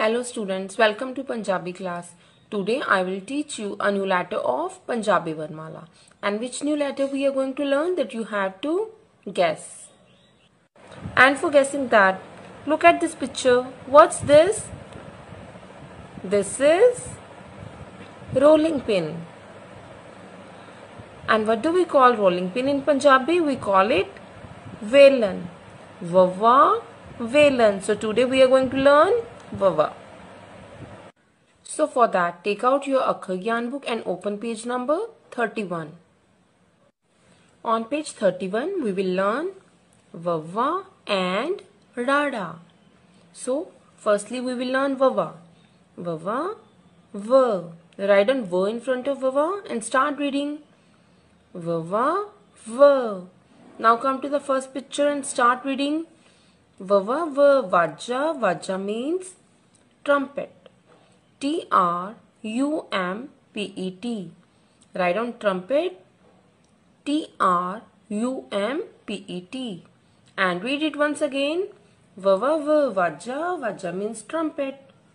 Hello students, welcome to Punjabi class. Today I will teach you a new letter of Punjabi Varnmala. And which new letter we are going to learn that you have to guess. And for guessing that, look at this picture. What's this? This is rolling pin. And what do we call rolling pin in Punjabi? We call it velan. Vava, velan. So today we are going to learn Vava. So for that, take out your Akhar Gyan book and open page number 31. On page 31, we will learn Vava and Rada. So, firstly we will learn Vava. Vava, V. Write on V in front of Vava and start reading. Vava, V. Now come to the first picture and start reading. Vava, V. Vajja. Vajja means trumpet. Trumpet. Write on trumpet. Trumpet. And read it once again. Vava, V. Vajja. Vajja means trumpet.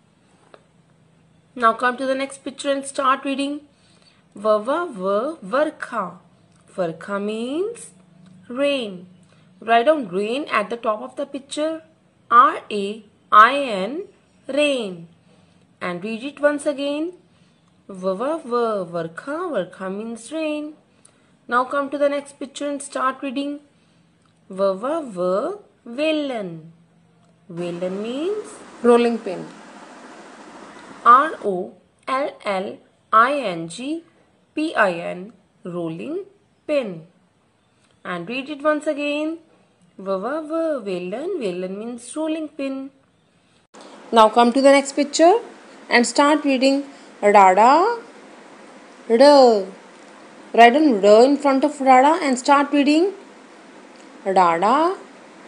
Now come to the next picture and start reading. Vava, V. Varkha. Varkha means rain. Write down rain at the top of the picture. R-A-I-N, rain. And read it once again. Vava, V. Varkha. Varkha means rain. Now come to the next picture and start reading. Vava, V. Velan. Velan means rolling pin. R-O-L-L-I-N-G-P-I-N, rolling pin. And read it once again. Vava, V. Velan. Velan means rolling pin. Now come to the next picture and start reading. Rada, R. Write on R in front of Rada and start reading. Rada,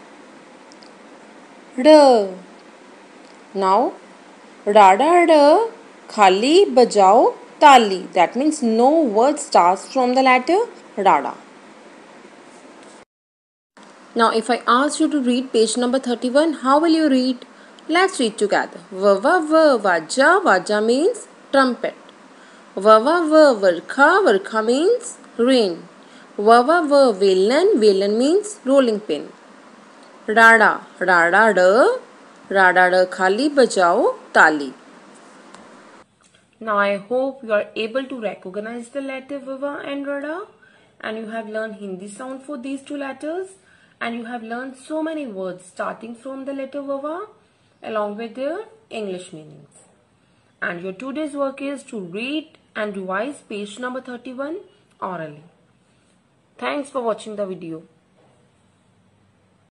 R. Now, Rada, R. Khali bajao tali. That means no word starts from the letter Rada. Now, if I ask you to read page number 31, how will you read? Let's read together. Vava, V. Vajja. Vajja means trumpet. Vava, V. Varkha. Varkha means rain. Vava, V. Velan. Velan means rolling pin. Rada, Rada, R. Rada, R. Khali bajao tali. Now I hope you are able to recognize the letter Vava and Rada, and you have learned Hindi sound for these two letters, and you have learned so many words starting from the letter Vava along with their English meanings. And your today's work is to read and revise page number 31 orally. Thanks for watching the video.